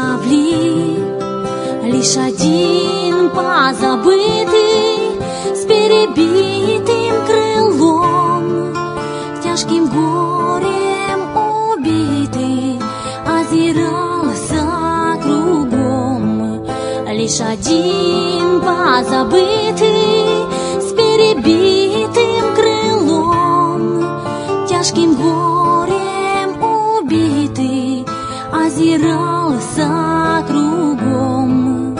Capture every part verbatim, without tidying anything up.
журавли, лишь один позабытый с перебитым крылом, тяжким горем убитый, озирался кругом. Лишь один позабытый с перебитым крылом, тяжким горем убитый, озирался кругом.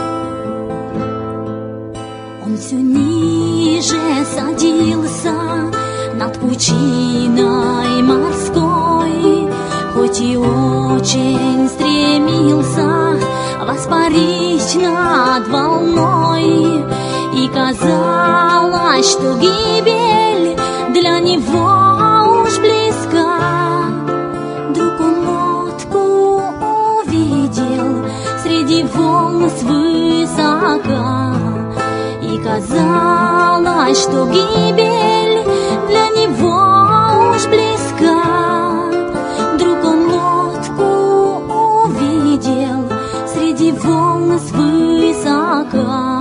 Он все ниже садился над пучиной морской, хоть и очень стремился воспарить над волной, и казалось, что гибель для него уж близка. Вдруг он лодку увидел среди волн свысока, и казалось, что гибель для него уж близка. Вдруг он лодку увидел среди волн свысока.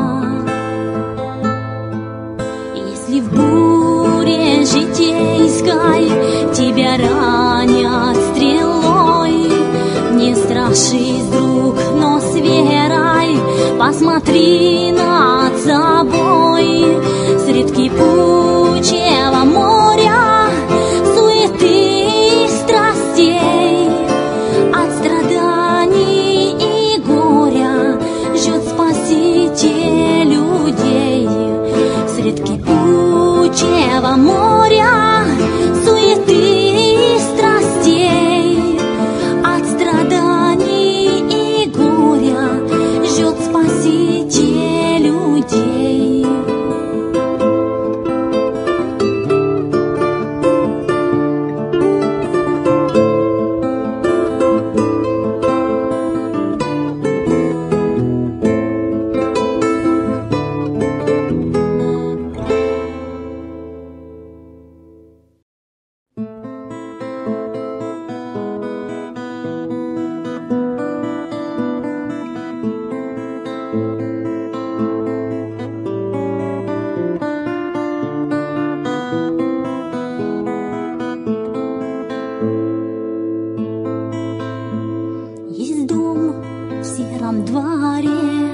Если в буре житейской тебя ранят стрелой, не страшись, друг, но с верой посмотри над собой. Средь кипучего моря суеты и страстей, от страданий и горя ждет Спаситель людей. Средь кипучего моря суеты и страстей, от страданий и горя ждет Спаситель людей. Есть дом в сером дворе,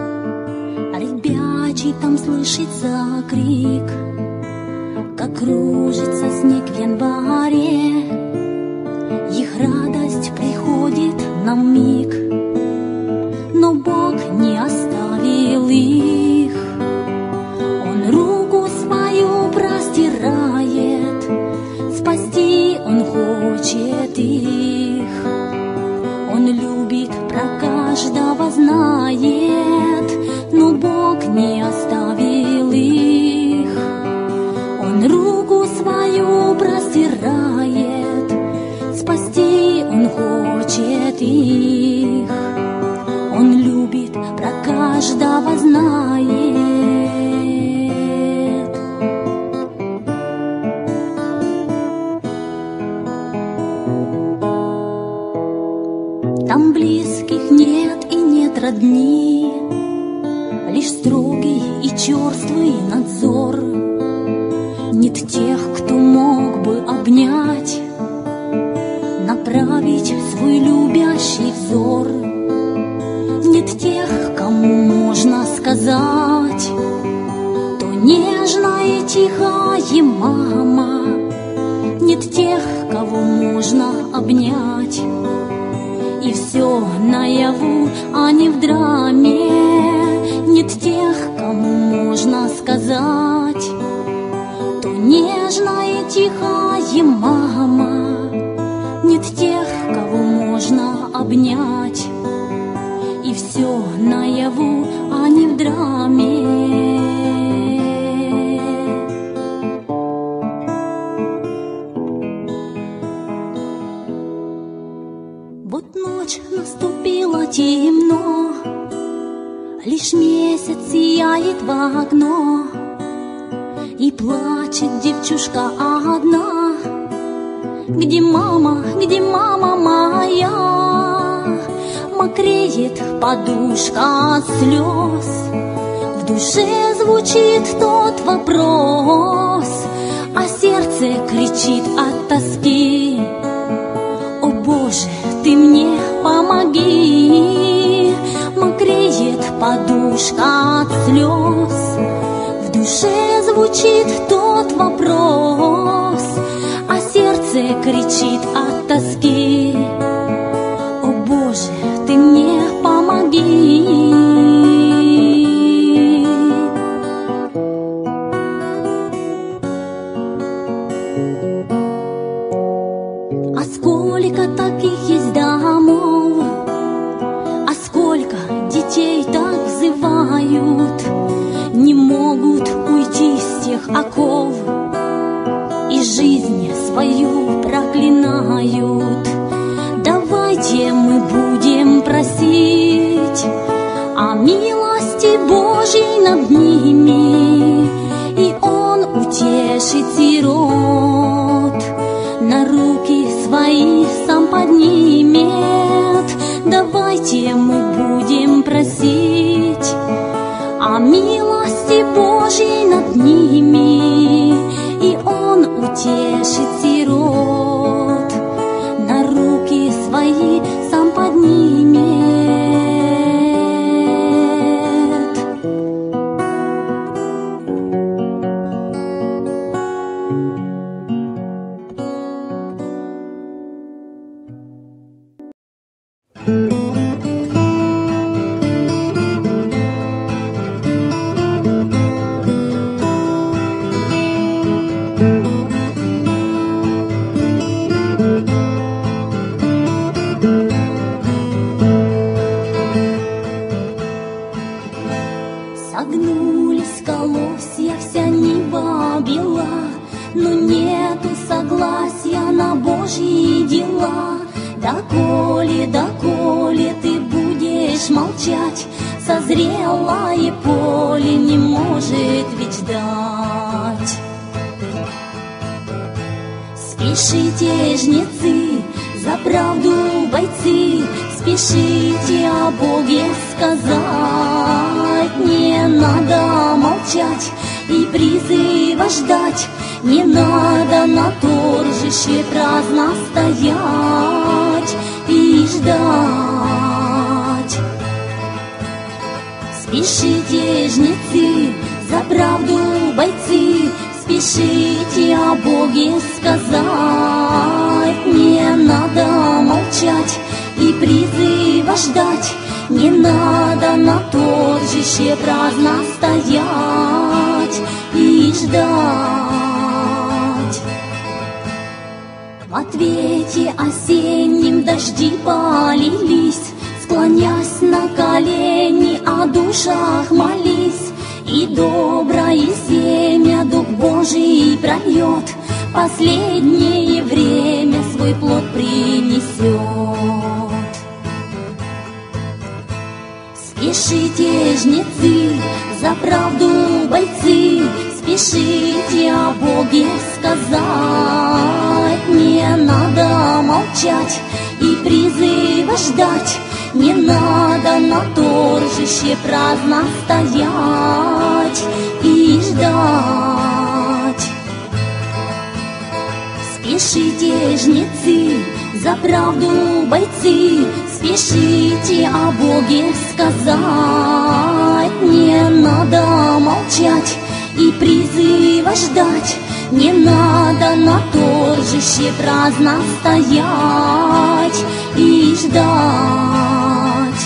ребячий там слышится крик, как кружится снег в январе. Их радость приходит на миг, но Бог не оставил их. Он руку свою простирает, спасти Он хочет их. Он любит, про каждого знает, но Бог не оставил их. Он руку свою простирает, спасти Он хочет их. Он любит, про каждого знает. Там близких нет и нет родни, лишь строгий и черствый надзор. Нет тех, кто мог бы обнять, направить свой любящий взор. Нет тех, кому можно сказать то нежно и тихое «мама». Нет тех, кого можно обнять, и все наяву, а не в драме. Нет тех, кому можно сказать то нежно и тихое «мама». Нет тех, кого можно обнять, и все наяву, а не в драме. Вот ночь наступила, темно, лишь месяц сияет в окно, и плачет девчушка одна. Где мама, где мама моя? Мокрее мокреет подушка от слез, в душе звучит тот вопрос, а сердце кричит от тоски. О Боже, Ты мне помоги! Мокреет подушка от слез, в душе звучит тот вопрос, а сердце кричит от тоски. О Боже, Ты мне помоги! А сколько таких есть домов, а сколько детей так взывают, не могут уйти с тех оков и жизнь свою проклинают. Давайте мы будем просить о милости Божьей над ними, и Он утешит сирот, на руки свои сам поднимет. Давайте мы будем просить о милости Божьей над ними, и Он утешит сирот, на руки свои сам поднимет. Согнулись колосья, вся нива бела, но нету согласия на Божьи дела. Доколе, доколе ты будешь молчать, созрелое поле не может ведь ждать. Спешите, жнецы, за правду бойцы, спешите о Боге сказать. Не надо молчать и призыва ждать, не надо на торжище праздно стоять и ждать. Спешите, жнецы, за правду бойцы, спешите о Боге сказать. Не надо молчать и призыва ждать, не надо на торжище праздно стоять и ждать. В ответе осенним дожди полились, склонясь на колени, о душах молись, и доброе семя Дух Божий прольет, последнее время свой плод принесет. Спешите, жнецы, за правду бойцы, спешите о Боге сказать. Не надо молчать и призыва ждать, не надо на торжище праздно стоять и ждать. Спешите, жнецы, за правду бойцы, спешите о Боге сказать. Не надо молчать и призыва ждать, не надо на торжище праздно стоять и ждать.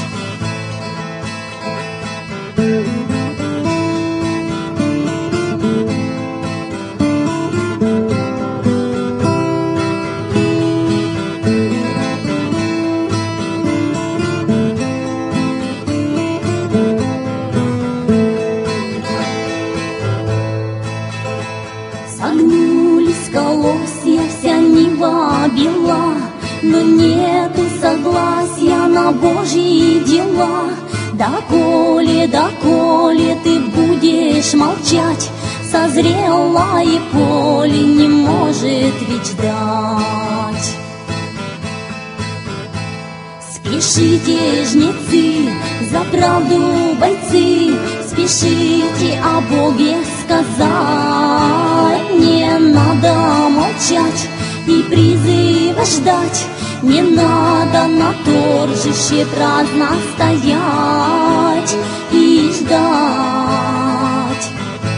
Согнулись колосья, вся нива бела, но нету согласия на Божьи дела. Доколе, доколе ты будешь молчать, созрелое поле не может ведь ждать. Спешите, жнецы, за правду бойцы, спешите о Боге сказать. Не надо молчать и призыва ждать, не надо на торжище праздно стоять и ждать.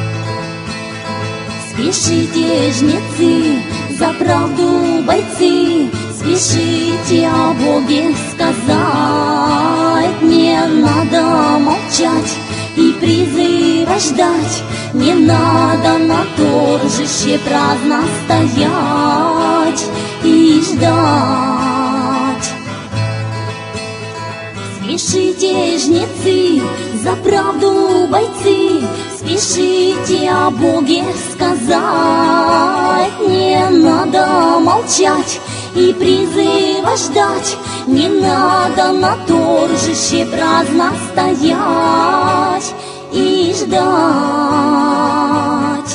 Спешите, жнецы, за правду бойцы, спешите о Боге сказать. Не надо молчать и призыва ждать, не надо на торжище праздно стоять и ждать. Спешите, жнецы, за правду бойцы, спешите о Боге сказать. Не надо молчать и призыва ждать, не надо на торжище праздно стоять и ждать.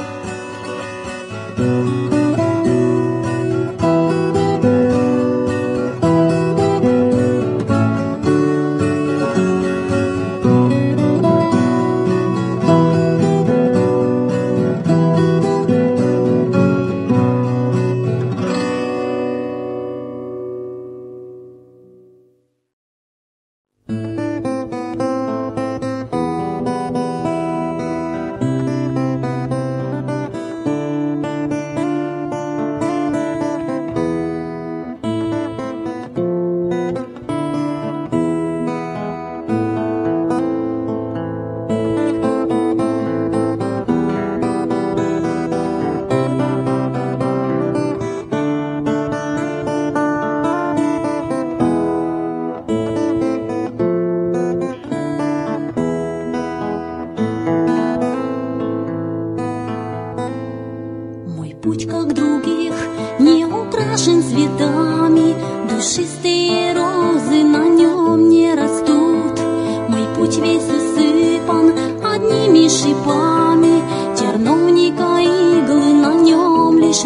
Путь, как других, не украшен цветами, душистые розы на нем не растут. Мой путь весь усыпан одними шипами, терновника иглы на нем лишь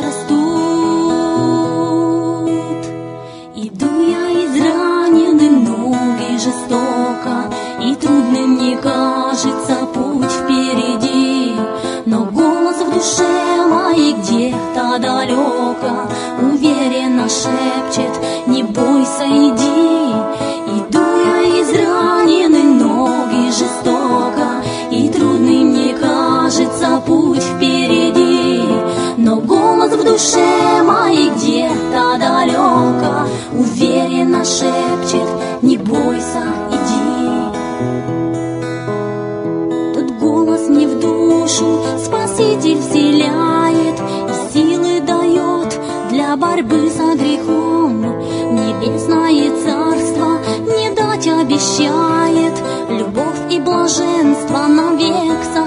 растут. Иду я израненным, ноги жестоко, и трудным мне кажется путь впереди, но голос в душе моей где-то далеко уверенно шепчет: не бойся, иди. Иду я израненный, ноги жестоко, и трудный мне кажется путь впереди, но голос в душе моей где-то далеко уверенно шепчет: не бойся, иди. Тот голос мне в душу Спаситель вселяет и силы дает для борьбы со грехом. Небесное царство не дать обещает, любовь и блаженство навек со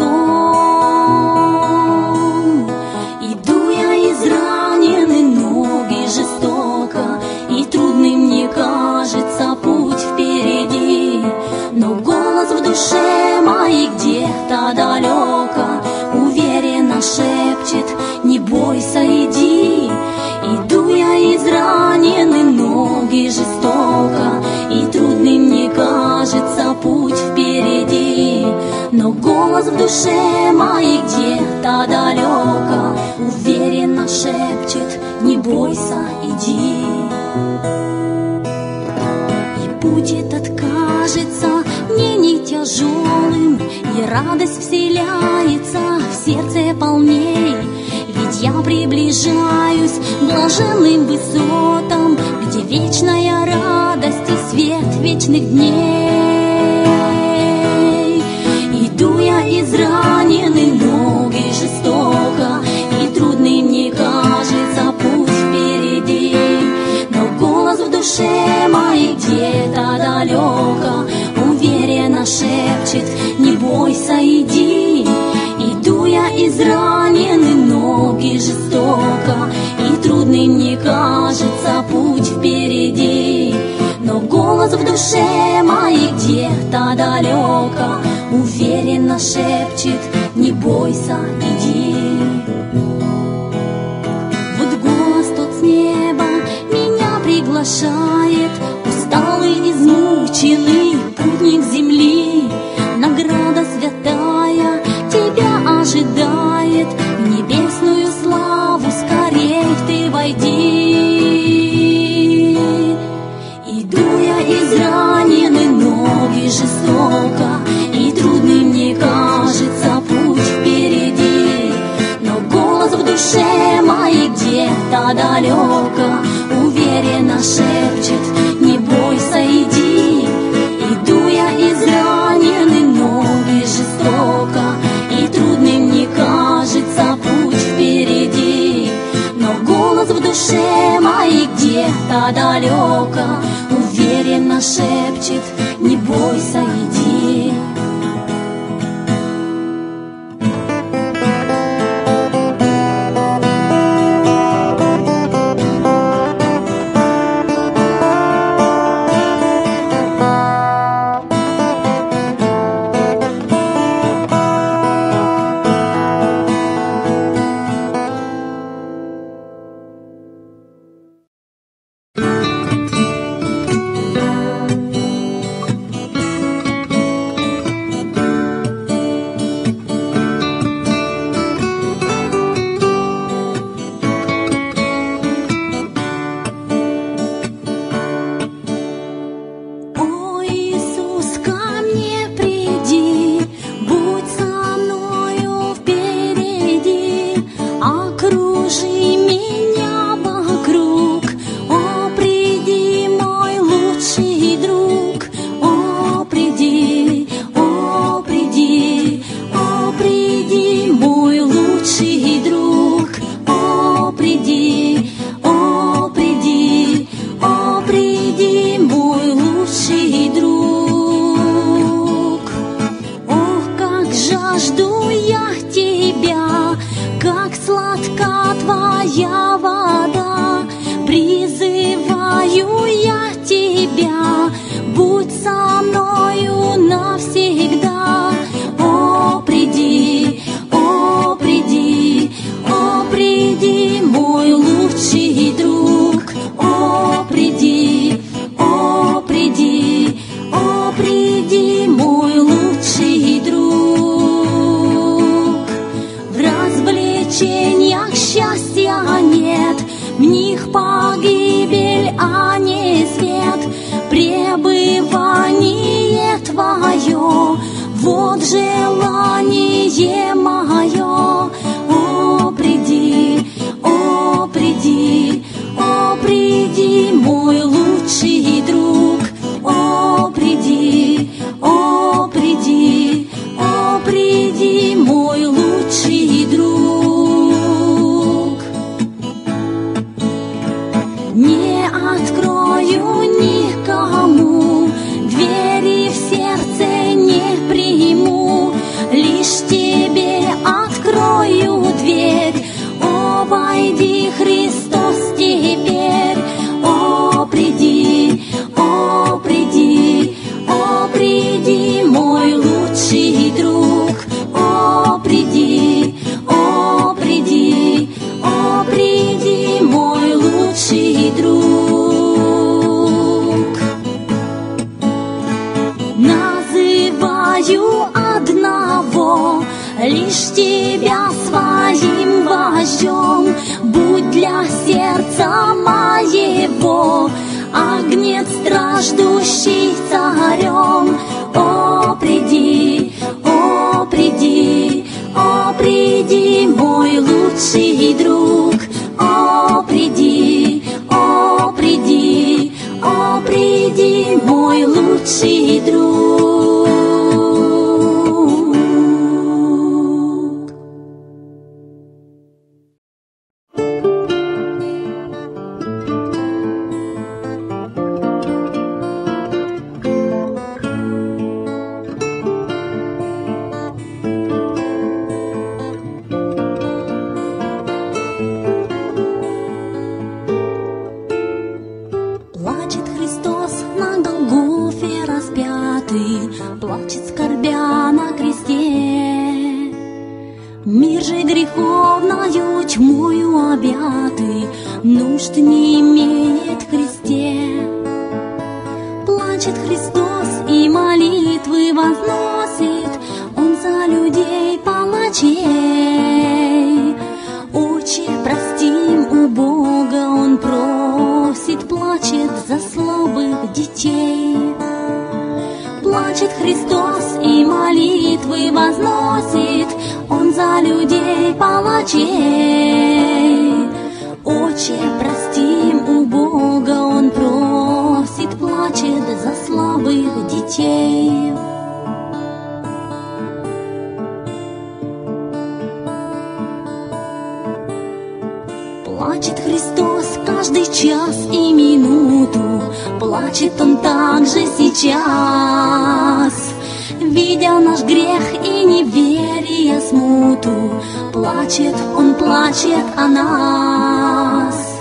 Христом. Иду я израненный, ноги жестоко, и трудный мне кажется путь впереди, но голос в душе моей где-то далеко уверенно шепчет: не бойся, иди. Иду я израненный, ноги жестоко, и трудный мне кажется путь впереди, но голос в душе моей где-то далеко уверенно шепчет: не бойся, иди. И путь этот кажется мне не тяжелым, и радость вселяется в сердце полней, ведь я приближаюсь к блаженным высотам, где вечная радость и свет вечных дней. Иду я израненный, ноги жестоко, и трудный мне кажется путь впереди, но голос в душе моей где-то далеко уверенно шепчет: не бойся, иди. Иду я израненный, ноги жестоко, и трудный мне кажется путь впереди, но голос в душе моей где-то далеко уверенно шепчет: не бойся, иди. Вот голос тот с неба меня приглашает, измученный путник земли, награда святая тебя ожидает, в небесную славу скорей ты войди. Иду я израненный, ноги жестоко, и трудным мне кажется путь впереди, но голос в душе моей где-то далеко уверенно шепчет: не бойся, иди. Иду я израненный, ноги жестоко, и трудным мне кажется путь впереди, но голос в душе моей где-то далеко уверенно шепчет: не бойся, иди. Плачет Христос и молитвы возносит, Он за людей палачей. Отче, простим, у Бога Он просит, плачет за слабых детей. Плачет Христос и молитвы возносит, Он за людей палачей. Отче, простим, у Бога Он просит, плачет за слабых детей. Плачет Христос каждый час и минуту, плачет Он также сейчас, видя наш грех и неверие, смуту, плачет Он, плачет о нас.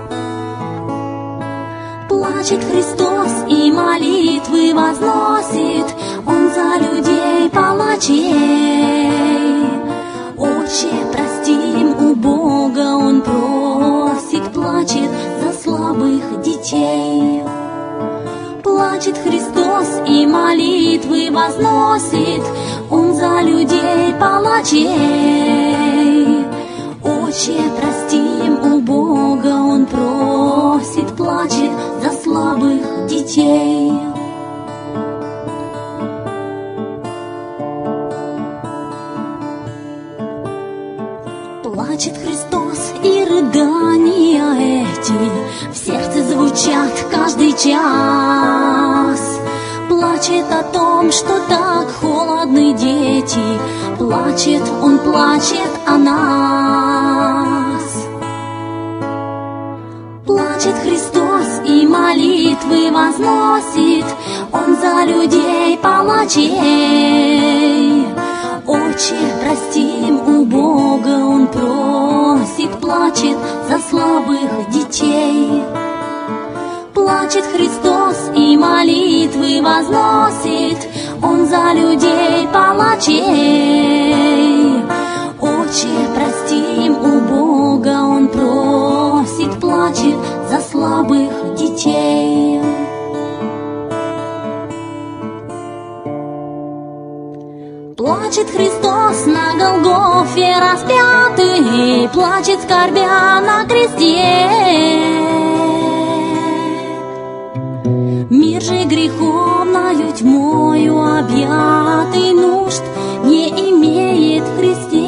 Плачет Христос и молитвы возносит, Он за людей палачей. Отче, простим, у Бога Он просит, плачет за слабых детей. Плачет Христос и молитвы возносит, Он за людей палачей. Отче, простим, у Бога Он просит, плачет за слабых детей. Плачет Христос, и рыдания эти в сердце звучат каждый час. Плачет о том, что так холодны дети, плачет Он, плачет о нас. Плачет Христос и молитвы возносит, Он за людей палачей. Отче, простим, у Бога Он просит, плачет за слабых детей. Плачет Христос и молитвы возносит, Он за людей палачей. Отче, простим, у Бога Он просит, плачет за слабых детей. Плачет Христос на Голгофе распятый, плачет, скорбя на кресте. Мир же греховною тьмою объятый, нужд не имеет в Христе.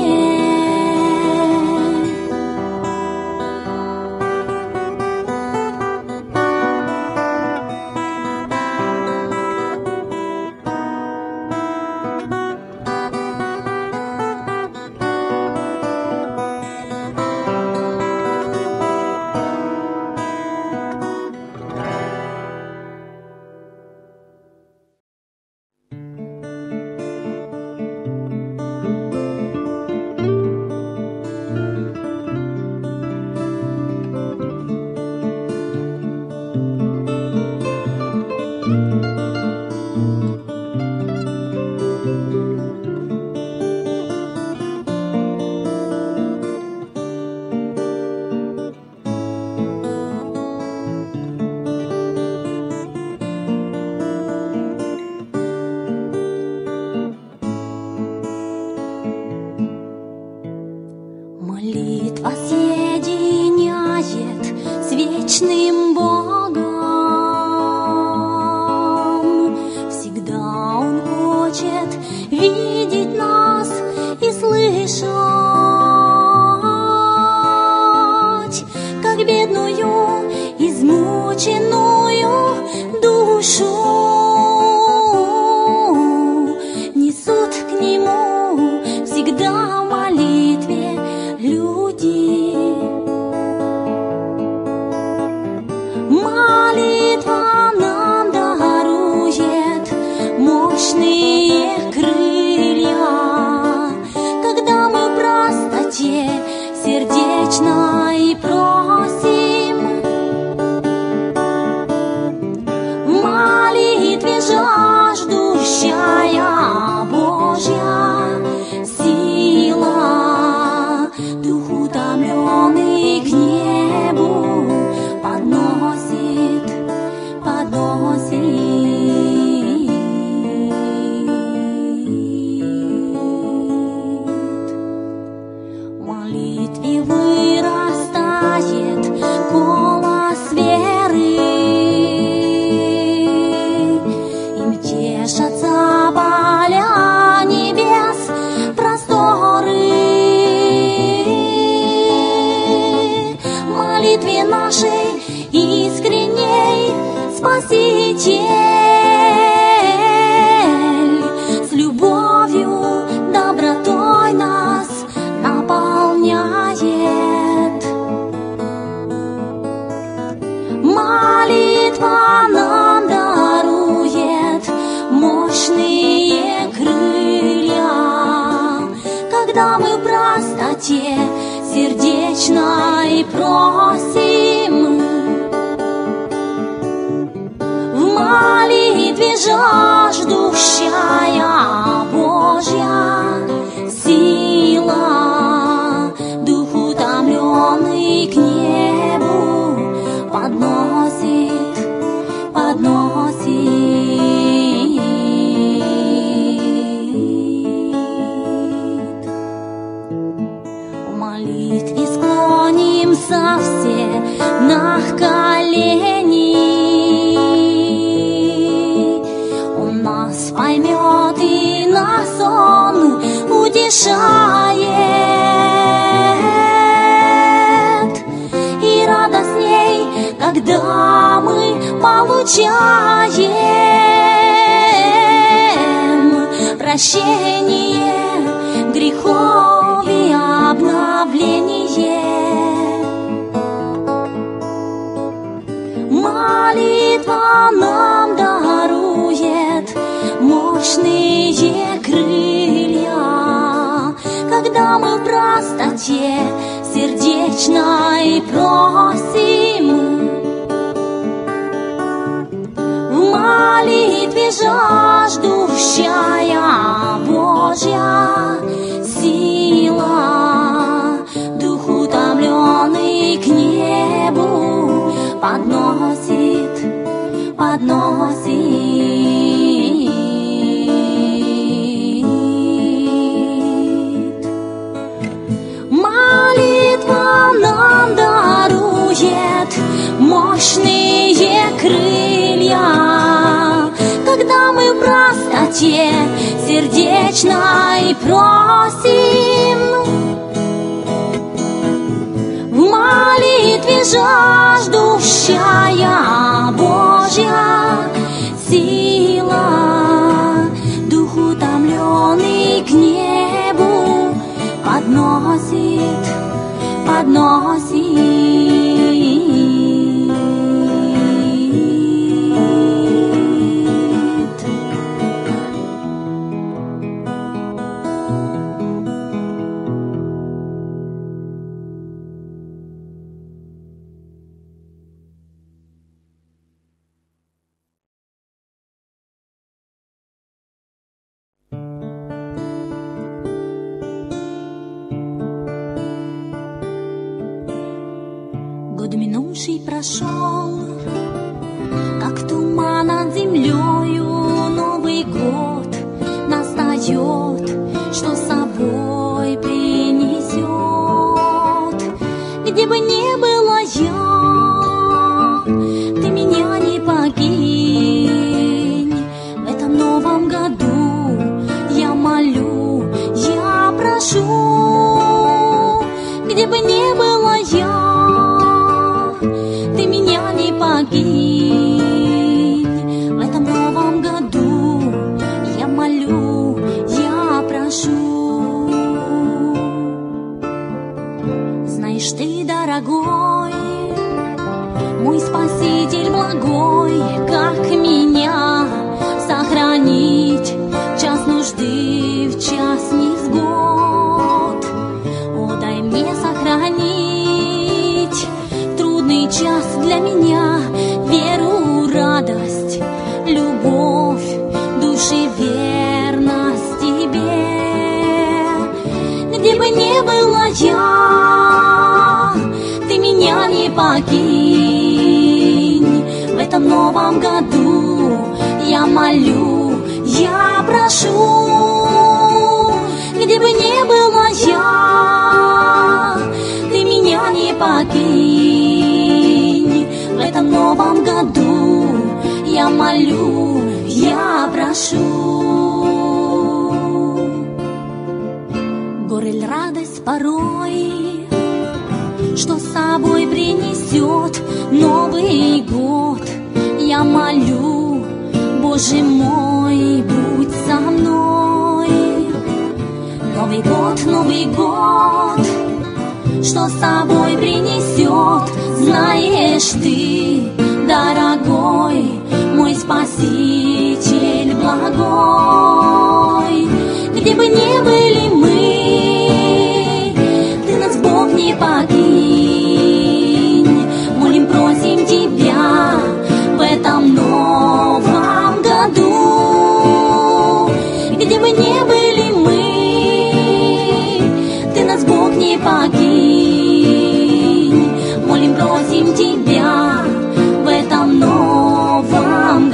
Спаситель с любовью, добротой нас наполняет. Молитва нам дарует мощные крылья, когда мы в простоте сердечной просим. В молитве жаждущая Божья сила, дух утомленный к небу подносит, подносит. В молитве склонимся все на колени. Он нас поймет и нас Он утешает. И радостней, когда мы получаем прощение грехов и обновление. Молитва нам дарует мощные крылья, когда мы в простоте сердечной просим. В молитве жаждущая Божья сила, дух утомленный к небу подносит, подносит. Молитва нам дарует мощные крылья, когда мы в простоте сердечной просим. В молитве жаждущая Божья сила, дух утомленный к небу подносит, подносит. Год минувший прошел, как туман над землею. Новый год настает, что с собой принесет. Где бы ни была я, ты меня не покинь. В этом новом году я молю, я прошу. Где бы ни была я, ты меня не покинь. В этом новом году я молю, я прошу. Знаешь, ты, дорогой, мой Спаситель благой, как меня сохранить в час нужды, в час невзгод. О, дай мне сохранить трудный час для меня, веру, радость, любовь, души, верность тебе. Где бы ни была я, ты меня не покинь. В этом новом году я молю, я прошу. Где бы ни была я, ты меня не покинь. В этом новом году я молю, я прошу. Горе, радость порой, что с собой принесет Новый год. я молю, Боже мой, будь со мной. Новый год, Новый год, что с собой принесет, знаешь ты, дорогой, мой Спаситель благой. Где бы ни были мы, ты нас, Бог, не покинь. Молим, просим тебя в этом новом году. Где бы ни были мы, ты нас, Бог, не покинь. Молим, просим тебя в этом новом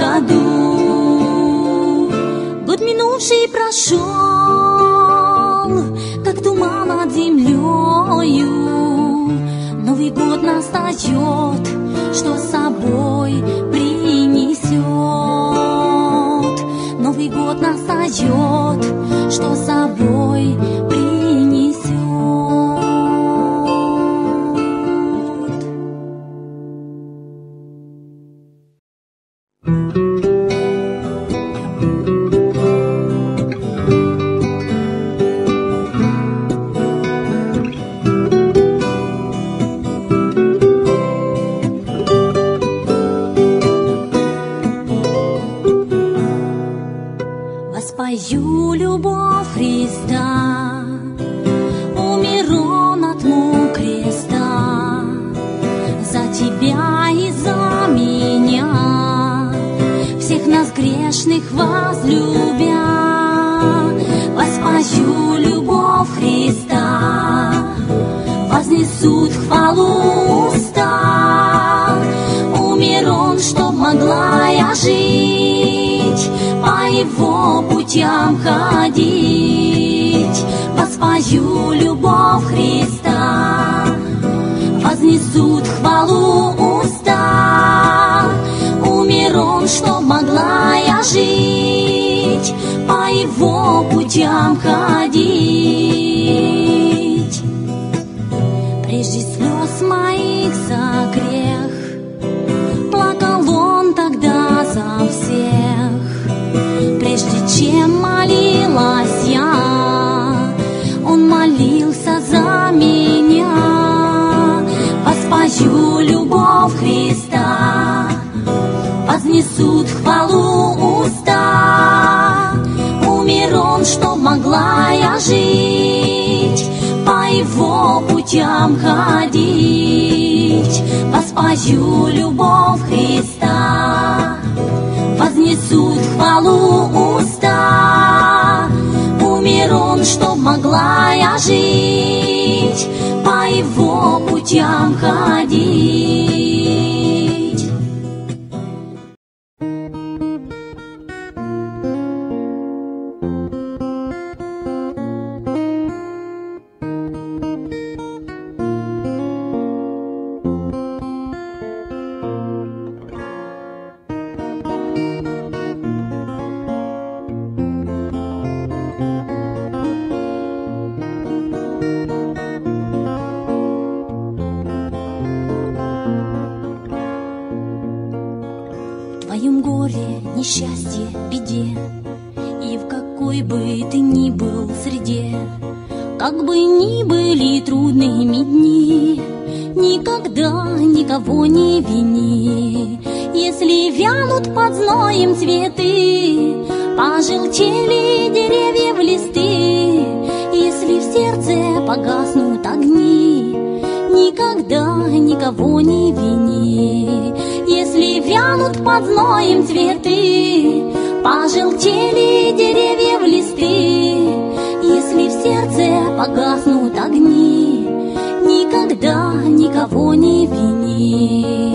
году. Год минувший прошел, как туман над землею. Новый год настает, что с собой принесет. Новый год настает, что с собой принесет. Воспою любовь Христа, умер Он от мук креста, за тебя и за меня, всех нас грешных возлюбя. Воспою любовь Христа, вознесут хвалу уста. Умер Он, чтоб могла я жить, по Его путям ходить. Воспою любовь Христа, вознесут хвалу уста. Умер Он, чтоб могла я жить, по Его путям ходить. Прежде слез моих за грех плакал Он тогда за всех. Прежде чем молилась я, Он молился за меня. Воспою любовь Христа, вознесут хвалу уста. Умер Он, чтоб могла я жить, по Его путям ходить. Воспою любовь Христа, вознесут хвалу уста. Умер Он, чтоб могла я жить, по Его путям ходить. В твоем горе, несчастье, беде, и в какой бы ты ни был среде, как бы ни были трудными дни, никогда никого не вини. Если вянут под зноем цветы, пожелтели деревьев листы, если в сердце погаснут огни, никогда никого не вини. Если вянут под зноем цветы, пожелтели деревьев листы, если в сердце погаснут огни, никогда никого не вини.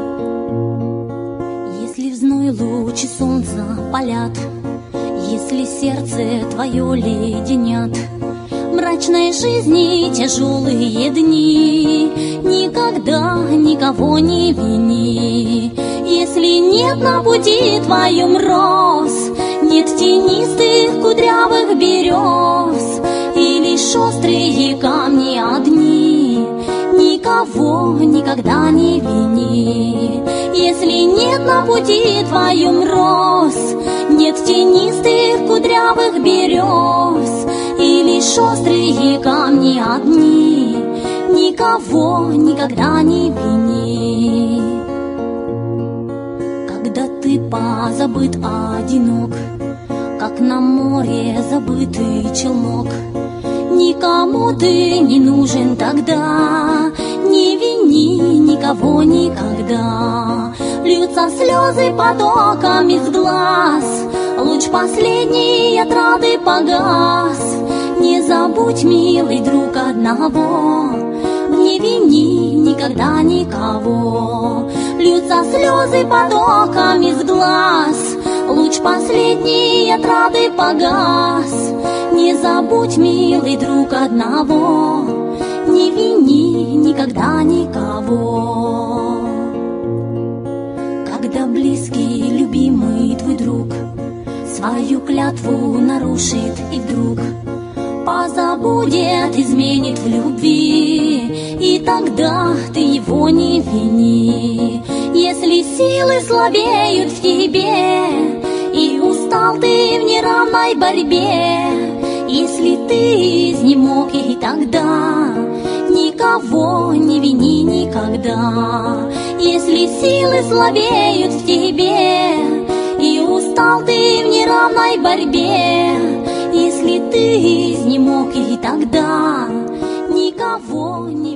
Если в зной лучи солнца палят, если сердце твое леденят, мрачной жизни тяжелые дни, никогда никого не вини. Если нет на пути твоем роз, нет тенистых кудрявых берез, и лишь острые камни одни, никого никогда не вини. Если нет на пути твоем роз, нет тенистых кудрявых берез, и лишь острые камни одни, никого никогда не вини. Когда ты позабыт, одинок, как на море забытый челнок, никому ты не нужен тогда, не вини никого никогда. Льются слезы потоками с глаз, луч последний отрады погас. Не забудь, милый друг, одного, не вини никогда никого. Льются слезы потоками с глаз, луч последний отрады погас. Не забудь, милый друг, одного, не вини никогда никого. Когда близкий, любимый твой друг свою клятву нарушит и вдруг позабудет, изменит в любви, и тогда ты его не вини. Если силы слабеют в тебе, и устал ты в неравной борьбе, если ты изнемог, и тогда никого не вини никогда. Если силы слабеют в тебе, и устал ты в неравной борьбе, если ты изнемог, и тогда никого не